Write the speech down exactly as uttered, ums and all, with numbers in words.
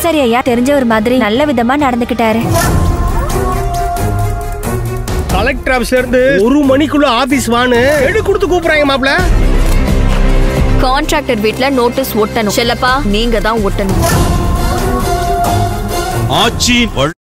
பூசாரி ஐயா தெரிஞ்ச ஒரு மாதிரி நல்ல விதமா நடந்துக்கிட்டாரு. கலெக்டர் ஆபீஸ்ல இருந்து ஒரு மணிக்குள்ள ஆபீஸ் வான்னு எடு கொடுத்து கூப்பிடுறாங்க மாப்ள. கான்ட்ராக்டர் வீட்ல நோட்டீஸ் ஒட்டணும். செல்லப்பா நீங்க தான் ஒட்டணும். ஆச்சி